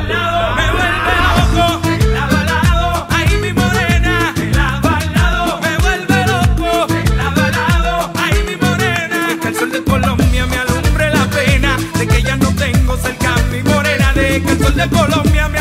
al lado, me vuelve loco, de lado a lado, ay mi morena, de lado a lado, me vuelve loco, de lado a lado, ay mi morena. Que el sol de Colombia me alumbre la pena de que ya no tengo cerca a mi morena, de que el sol de Colombia